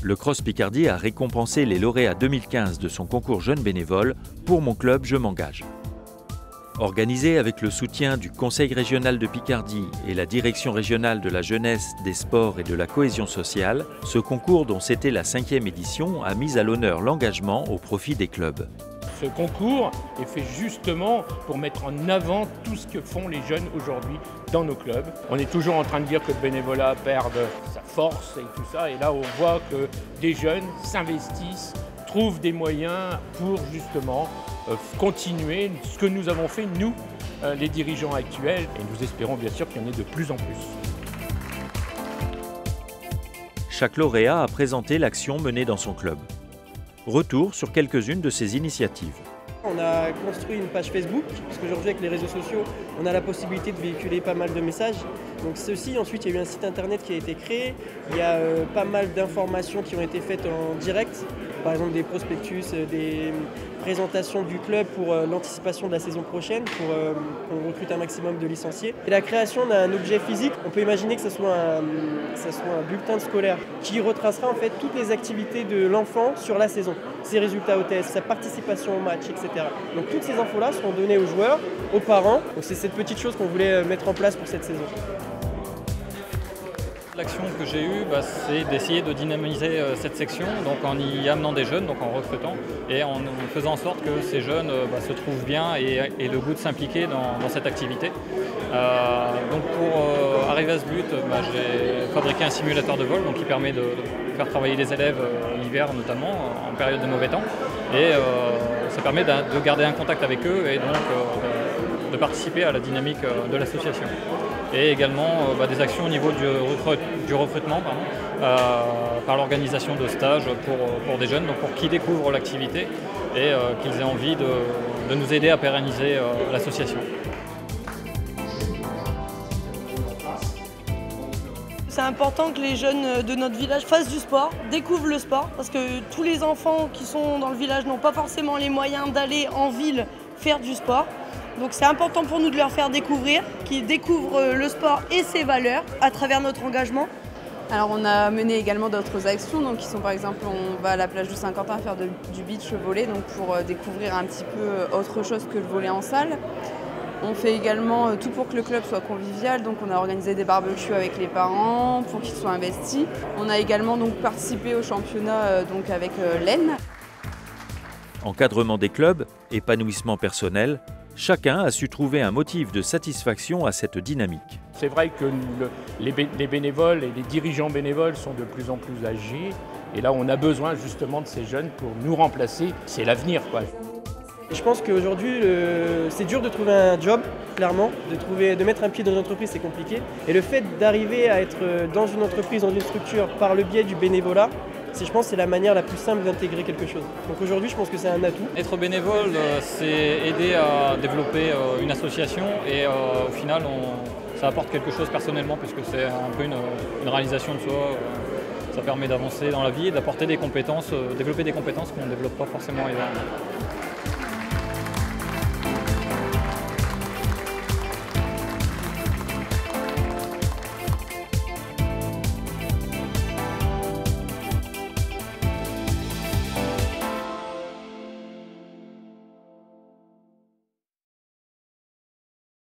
Le Cross Picardie a récompensé les lauréats 2015 de son concours Jeunes bénévoles Pour mon club, je m'engage. Organisé avec le soutien du Conseil régional de Picardie et la Direction régionale de la jeunesse, des sports et de la cohésion sociale, ce concours, dont c'était la 5e édition, a mis à l'honneur l'engagement au profit des clubs. Ce concours est fait justement pour mettre en avant tout ce que font les jeunes aujourd'hui dans nos clubs. On est toujours en train de dire que le bénévolat perd sa force et tout ça, et là on voit que des jeunes s'investissent, trouvent des moyens pour justement continuer ce que nous avons fait, nous, les dirigeants actuels, et nous espérons bien sûr qu'il y en ait de plus en plus. Chaque lauréat a présenté l'action menée dans son club. Retour sur quelques-unes de ces initiatives. On a construit une page Facebook, parce qu'aujourd'hui avec les réseaux sociaux, on a la possibilité de véhiculer pas mal de messages. Donc ceci, ensuite il y a eu un site internet qui a été créé, il y a pas mal d'informations qui ont été faites en direct, par exemple des prospectus, des présentations du club pour l'anticipation de la saison prochaine, pour qu'on recrute un maximum de licenciés. Et la création d'un objet physique, on peut imaginer que ce soit un bulletin scolaire qui retracera en fait toutes les activités de l'enfant sur la saison, ses résultats au test, sa participation au match, etc. Donc toutes ces infos-là seront données aux joueurs, aux parents. Donc c'est cette petite chose qu'on voulait mettre en place pour cette saison. L'action que j'ai eue, c'est d'essayer de dynamiser cette section, donc en y amenant des jeunes, donc en recrutant, et en faisant en sorte que ces jeunes se trouvent bien et aient le goût de s'impliquer dans cette activité. Donc pour arriver à ce but, j'ai fabriqué un simulateur de vol, donc qui permet de faire travailler les élèves l'hiver notamment, en période de mauvais temps, et ça permet de garder un contact avec eux et donc de participer à la dynamique de l'association. Et également des actions au niveau du recrutement par l'organisation de stages pour des jeunes, donc pour qu'ils découvrent l'activité et qu'ils aient envie de nous aider à pérenniser l'association. C'est important que les jeunes de notre village fassent du sport, découvrent le sport, parce que tous les enfants qui sont dans le village n'ont pas forcément les moyens d'aller en ville faire du sport. Donc c'est important pour nous de leur faire découvrir, qu'ils découvrent le sport et ses valeurs à travers notre engagement. Alors on a mené également d'autres actions, donc qui sont par exemple, on va à la plage de Saint-Quentin faire du beach volley, donc pour découvrir un petit peu autre chose que le volley en salle. On fait également tout pour que le club soit convivial, donc on a organisé des barbecues avec les parents pour qu'ils soient investis. On a également donc participé au championnat donc avec l'Aisne. Encadrement des clubs, épanouissement personnel, chacun a su trouver un motif de satisfaction à cette dynamique. C'est vrai que les bénévoles et les dirigeants bénévoles sont de plus en plus âgés, et là on a besoin justement de ces jeunes pour nous remplacer, c'est l'avenir quoi. Je pense qu'aujourd'hui, c'est dur de trouver un job, clairement. De mettre un pied dans une entreprise, c'est compliqué. Et le fait d'arriver à être dans une entreprise, dans une structure, par le biais du bénévolat, je pense que c'est la manière la plus simple d'intégrer quelque chose. Donc aujourd'hui, je pense que c'est un atout. Être bénévole, c'est aider à développer une association et au final, ça apporte quelque chose personnellement puisque c'est un peu une réalisation de soi. Ça permet d'avancer dans la vie et d'apporter des compétences, développer des compétences qu'on ne développe pas forcément ailleurs.